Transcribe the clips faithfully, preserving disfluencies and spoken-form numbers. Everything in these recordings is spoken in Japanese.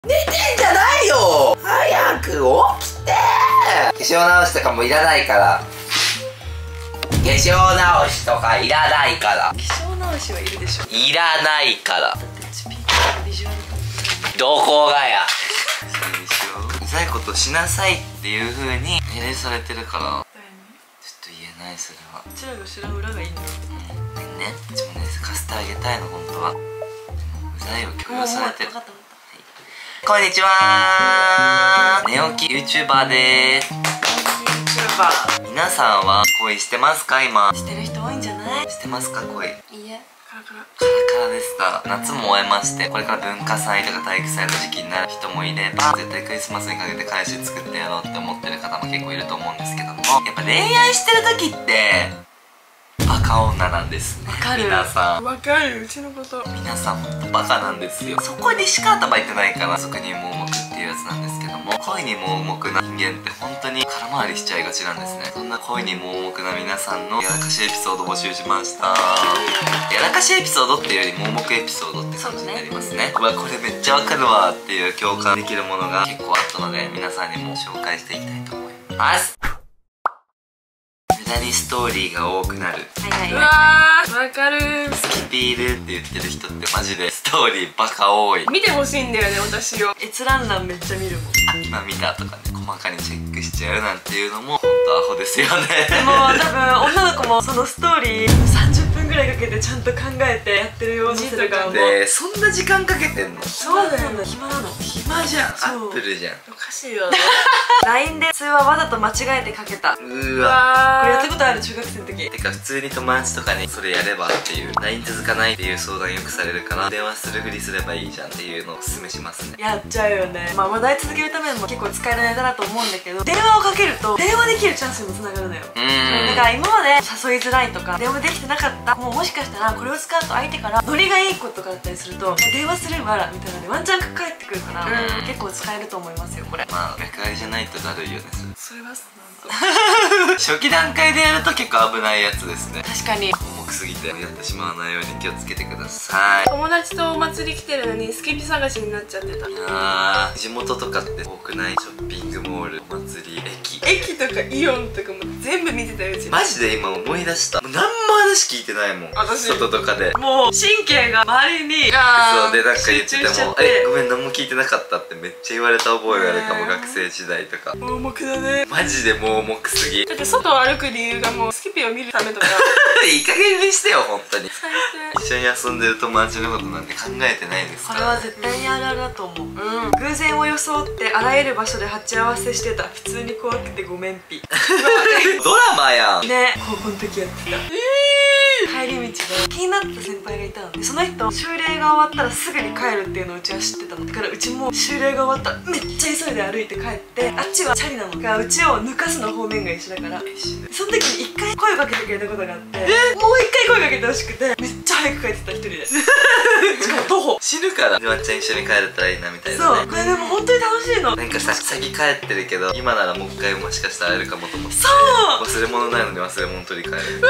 寝てんじゃないよ。早く起きて。化粧直しとかもいらないから。化粧直しとかいらないから。 化粧直しはいるでしょ。 いらないから。 だってうちピンクのビジュアルどこがや。そうでしょ。うざいことしなさいっていう風に命令されてるから。ちょっと言えないそれは。 うちらが知らん裏がいいんだ。 うんね、うちもね貸してあげたいの本当は。でもうざいを強要されてる。はい、こんにちはー。寝起き YouTuber でーす。皆さんは恋してますか？今してる人多いんじゃない？ してますか？恋。 いいえ、カラカラカラカラですか？夏も終えまして、これから文化祭とか体育祭の時期になる人もいれば、絶対クリスマスにかけて彼氏作ってやろうって思ってる方も結構いると思うんですけども、やっぱ恋愛してる時ってバカ女なんですね。 わかる。 皆さんわかる。うちのこと皆さんほんとバカなんですよ。そこにしか頭いってないから俗に盲目っていうやつなんですけども、恋に盲目な人間って本当に空回りしちゃいがちなんですね。そんな恋に盲目な皆さんのやらかしエピソード募集しました。やらかしエピソードっていうより盲目エピソードって感じになりますね。うわこれめっちゃわかるわっていう共感できるものが結構あったので、皆さんにも紹介していきたいと思います。無駄にストーリーが多くなる。 はいはい。うわー、わかるー。 スキピールって言ってる人ってマジでストーリーバカ多い。 見てほしいんだよね、私を。閲覧欄めっちゃ見るもん。 あ、今見たとかね、細かにチェックしちゃうなんていうのもほんとアホですよね。 でも多分女の子もそのストーリーさんじゅっぷんぐらいかけてちゃんと考えてやってるようにするからもう。 で、そんな時間かけてんの？ そうだよね。暇なの。 暇じゃん。アップルじゃん。 おかしいよね。ライン で通話わざと間違えてかけた。 うーわ。 これやったことある？中学生の時。 てか普通に友達とかにそれやればっていう、 ライン 続かないっていう相談よくされるから、電話するふりすればいいじゃんっていうのをおすすめしますね。 やっちゃうよね。まあ話題続けるためにも結構使えるネタだと思うんだけど、電話をかけると電話できるチャンスにもつながるのよ。 うーん。 だから今まで誘いづらいとか電話できてなかった、もうもしかしたらこれを使うと相手からノリがいい子とかだったりすると、電話すればみたいなのでワンチャンかかってくるから、結構使えると思いますよこれ。 まあ役割じゃないとだるいよねそれはそうなんだ。初期段階でやると結構危ないやつですね。 確かに。 重くすぎてやってしまわないように気をつけてください。 友達とお祭り来てるのにスキピ探しになっちゃってた。 あー、地元とかって多くない？ショッピングモール、お祭り、駅駅とかイオンとかも全部見てたようち。 マジで今思い出した。もう何も話聞いてないもん、 私外とかで。 もう神経が周りにそうでなんか言ってても「 集中しちゃってえごめん何も聞いてなかった」ってめっちゃ言われた覚えがあるかも、学生時代とか。 盲目だね。 マジで盲目すぎ。 だって外を歩く理由がもうスキピを見るためとか。 いい加減にしてよ本当に。 最一緒に遊んでる友達のことなんて考えてないですこれから。 は絶対にあるあるだと思う。うん。偶然を装ってあらゆる場所で鉢合わせしてた。普通に怖くてごめんぴ。 ドラマやん。 ね、高校の時やってた。帰り道で気になった先輩がいたので、その人修例が終わったらすぐに帰るっていうのをうちは知ってたのだから、うちも修例が終わったらめっちゃ急いで歩いて帰って、あっちはチャリなのがうちを抜かすの方面が一緒だから、その時に一回声をかけてくれたことがあって、もう一回声かけてほしくてめっちゃ早く帰ってた一人で。しかも徒歩。 死ぬからワンちゃん一緒に帰れたらいいなみたいなね。 そう、これでも本当に楽しいの。 なんかさ、先帰ってるけど今ならもう一回もしかしたら会えるかもと思って、 そう忘れ物ないのに忘れ物取り帰る。して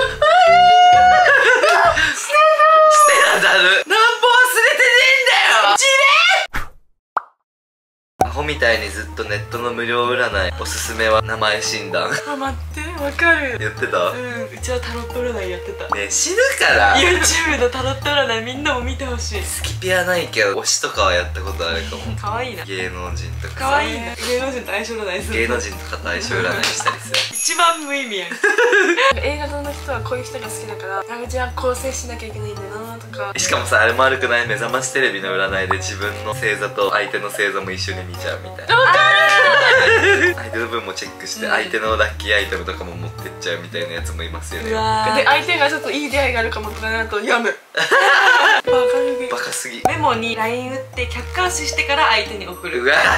やだる。なんぼ忘れてねえんだよちれ。アホみたいにずっとネットの無料占いおすすめは名前診断。 あ、待って、わかる。 言ってた？ うん、うちはタロット占いやってた。 ねえ死ぬから。 YouTube のタロット占いみんなも見てほしい。 スキピはないけど推しとかはやったことあるかも。 かわいいな。 芸能人とかかわいいな。芸能人と相性占いする。 芸能人とかと相性占いしたりする。 一番無意味やん。映画の人はこういう人が好きだから、あ、うちは構成しなきゃいけないんだなとか。 しかもさ、あれも悪くない？目覚ましテレビの占いで自分の星座と相手の星座も一緒に見ちゃうみたいな。 わかる。 相手の分もチェックして相手のラッキーアイテムとかも持ってっちゃうみたいなやつもいますよね。 うわで、相手がちょっといい出会いがあるかもとかなるとやむ。バカるバカすぎ。 メモに ライン 打って客観視してから相手に送る。 うわね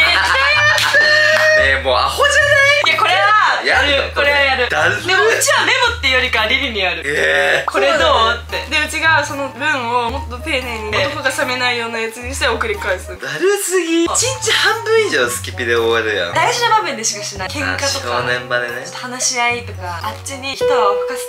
えもうアホじゃない？ いや、これはやる。これはやる。 だる。 でもうちはメモっていうよりかはリリにやる。 えー、 これどうって。で、うちがその文をもっと丁寧に男が冷めないようなやつにして送り返す。 だるすぎ。いちにち半分以上スキピで終わるやん。 大事な場面でしかしない。喧嘩とか正念場でね。 話し合いとか、あっちに一泡吹かせたくて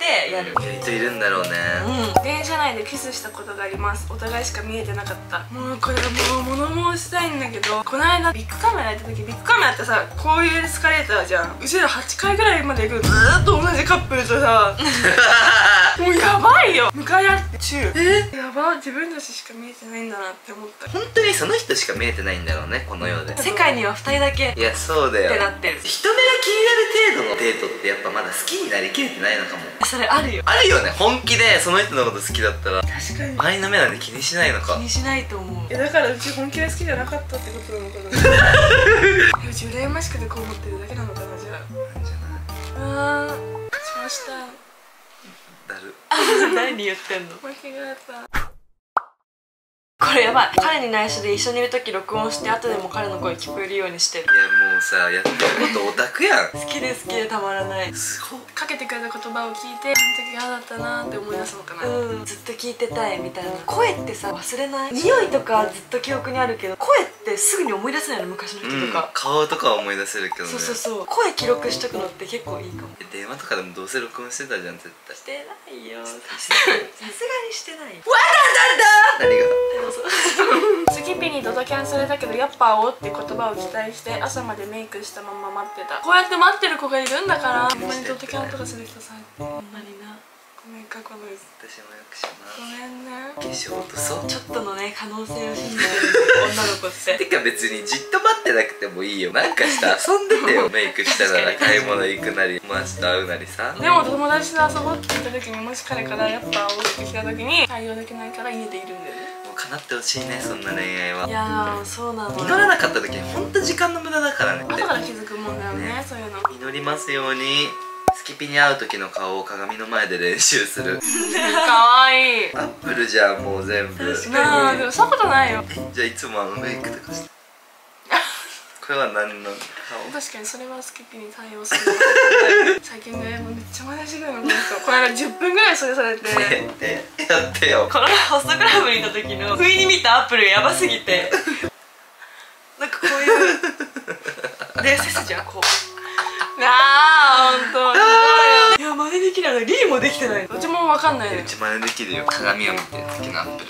てやる。 意外といるんだろうね。 うん。 電車内でキスしたことがあります。お互いしか見えてなかった。もうこれもう物申したいんだけど、この間ビッグカメラ行った時、ビッグカメラってさこういうエスカレーターじゃん。後ろはちかいぐらいまで行くの、ずーっと同じカップルとさもうやばいよ。向かい合ってチュー。えやば、自分たちしか見えてないんだなって思った。 本当にその人しか見えてないんだろうね、この世で。 世界にはふたりだけいやそうだよってなってる。 人目が気になる程度のデートってやっぱまだ好きになりきれてないのかも。 それあるよ。 あるよね、本気でその人のこと好きだったら確かに。 周りの目なんて気にしないのか。 気にしないと思う。 えだからうち本気で好きじゃなかったってことなのかなうち羨ましくてこう思ってるだけなのかな。じゃなんじゃない。 ああーしました。 だる。 何言ってんの。 間違えた。 これやばい。彼に内緒で一緒にいる時録音して後でも彼の声聞こえるようにしてる。 いやもうさ、やってることオタクやん。 好きで好きでたまらない。 すごい。 かけてくれた言葉を聞いて、あの時嫌だったなーって思い出すのかな。 うん、ずっと聞いてたいみたいな。声ってさ忘れない。匂いとかずっと記憶にあるけど、声ってすぐに思い出せないの、昔の人うんとか。 顔とかは思い出せるけどね。 そうそうそう。声記録しとくのって結構いいかも。 電話とかでもどうせ録音してたじゃん絶対。 してないよ。さすしてがにしてない。 何が。 でもそうスキピにドタキャンされたけどやっぱ会おうって言葉を期待して朝までメイクしたまま待ってた。こうやって待ってる子がいるんだから、ほんまにドタキャンとかする人さ、 ほんまにな。 ごめん過去のです。 私もよくします。 ごめんね。 化粧落とそう。 ちょっとのね可能性を信じてる女の子っててか別にじっと待ってなくてもいいよ。なんかして遊んでてよ。メイクしたなら買い物行くなり友達と会うなりさ。 でも友達と遊ぼうって言った時に、もし彼からやっぱ会おうって来た時に対応できないから家でいるんだよね。 もう叶ってほしいね、そんな恋愛は。 いやーそうなのよ。 祈らなかった時にほんと時間の無駄だからね。 後から気づくもんだよね、そういうの。 祈りますように。スキピに会う時の顔を鏡の前で練習する。 かわいい。 アップルじゃんもう全部。 なあでもそういうことないよ。 じゃあいつもあのメイクとかしてこれは何の顔。 確かにそれはスキピに対応する最近ねもうめっちゃ真似してくるのこの人。この間じゅっぷんぐらいそれされてやってやってよ。 このホストクラブにいた時の不意に見たアップルがやばすぎてなんかこういうで背筋はこうあーほんとすごいよ。 いや真似できないの。リーもできてない。 どっちもわかんないね。 うち真似できるよ。鏡を見てる時のアップル。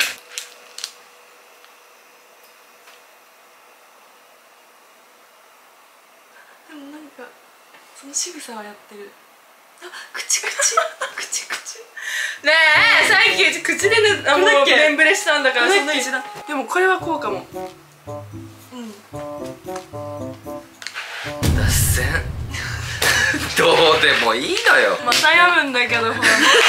でもなんかその仕草はやってる。あ、口口口口ねえさっきうち口でね、あもうブレンブレしたんだからそんな一段。でもこれはこうかも。 うん脱線どうでもいいのよ。 またやむんだけどほら。はい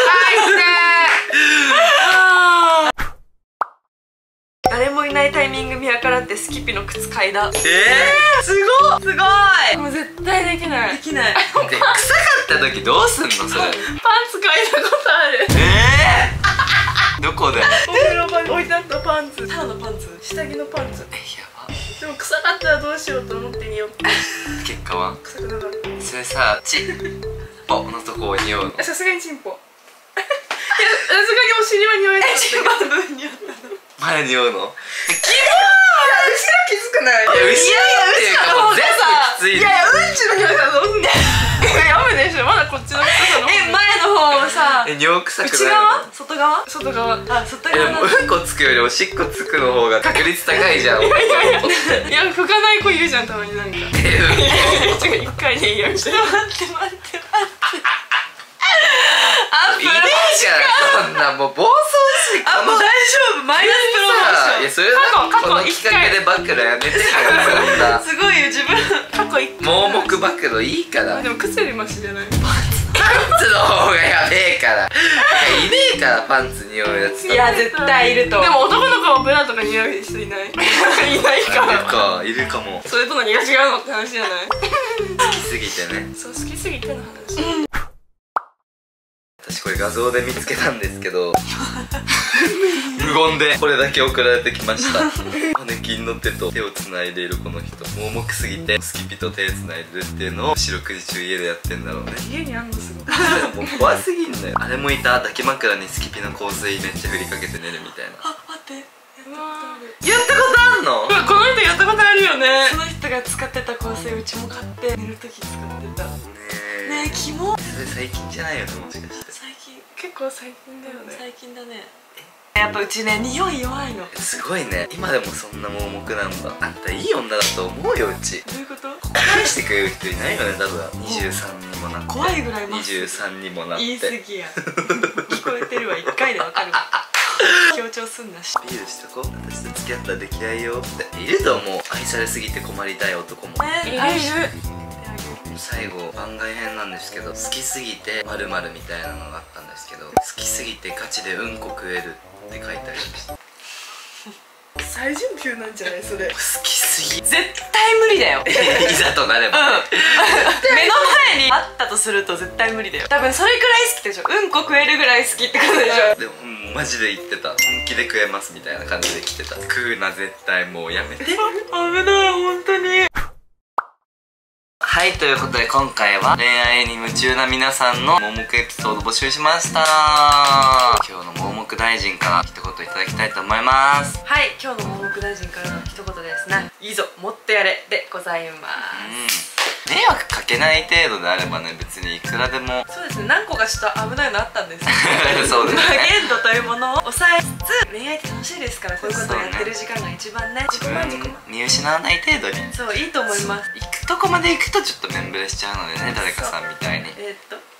誰もいないタイミング見計らってスキピの靴嗅いだ。 えー、すごいすごい。 もう絶対できない。 できない。 で臭かった時どうすんのそれ。 パンツ嗅いだことある。 えー、どこで。 お風呂場に置いてあったパンツ。 ただのパンツ。 下着のパンツ。 えやば。 でも臭かったらどうしようと思って匂って。 結果は臭くなかった。 それさチッポのとこを匂うの。 さすがにチンポ。いやさすがにお尻は匂いだったけど。 一番分にあったの。 前匂うの。 後ろきつくない？ いや後ろっていうかもう全部きつい。 いやいやうんちの匂いがどうすんだよ。やめでしょ。まだこっちの臭さの方。 え、前の方はさ、 え尿臭くないの。 内側？外側？ 外側。 あ、外えで側なんだ。 もうんこつくよりおしっこつくの方が確率高いじゃん。 いやいやいやいや拭かない子いるじゃんたまになんか。違う一回でいいよみたいな。 待って待って待って。アップルいねえじゃんそんなもう暴走し。 あ、もう大丈夫。マイナスプロモーション。 いやそれだこの企画で暴露やめてよそんな。 すごいよ自分。 過去一回。 盲目暴露いいからでも靴よりマシじゃない。 パンツの方がやべえから。いねえからパンツ匂うやつ。 いや絶対いると。 でも男の子はブラとか似合う人いない。いないいるか。 かいるかも。 それと何が違うのって話じゃない。 好きすぎてね。 そう好きすぎての話。 私これ画像で見つけたんですけど無言でこれだけ送られてきました。マネキンの手と手をつないでいるこの人、盲目すぎてスキピと手つないでるっていうのを四六時中家でやってんだろうね。 家にあんのすごい。 もう怖すぎんだよ。あれもいた。抱き枕にスキピの香水めっちゃ振りかけて寝るみたいな。 あ、待って。 うわやったことあんの？ この人やったことあるよね。 その人が使ってた香水うちも買って寝るとき使ってた。 ねえねえ、キモ。 それ最近じゃないよねもしかして。 最近結構最近だよね。 最近だね。やっぱうちね匂い弱いの。 すごいね、今でもそんな盲目なんだ。あんたいい女だと思うよ、うち。 どういうこと？ 返してくれる人いないよね、多分。にじゅうさんにもなって、 怖いぐらいにじゅうさんにもなって。 言い過ぎや聞こえてるわ、いっかいでわかるわ強調すんなし。 ビールしとこう、私と付き合ったら出来合いよっていると思う。愛されすぎて困りたい男もいるいる。 最後番外編なんですけど、好きすぎて〇〇みたいなのがあったんですけど、好きすぎてガチでうんこ食えるって書いてありました。 最上級なんじゃないそれ。 好きすぎ絶対無理だよいざとなれば、ね、 うん目の前にあったとすると絶対無理だよ。多分それくらい好きでしょ。うんこ食えるぐらい好きってことでしょ。 でもマジで言ってた、本気で食えますみたいな感じで来てた。食うな絶対、もうやめて危ない本当に。はい、ということで今回は恋愛に夢中な皆さんの盲目エピソード募集しました。今日の盲目大臣から一言いただきたいと思います。 はい、今日の盲目大臣からの一言ですね。いいぞもっとやれでございます。 うん、迷惑かけない程度であればね、別にいくらでも。 そうですね、何個かちょっと危ないのあったんですそうですね、 まあ限度というものを抑えつつ、恋愛って楽しいですから、こういうことをやってる時間が一番ね、自己満足も見失わない程度に。 そう、いいと思います。 行くとこまで行くとちょっと面ブレしちゃうのでね、誰かさんみたいに。 えー、っと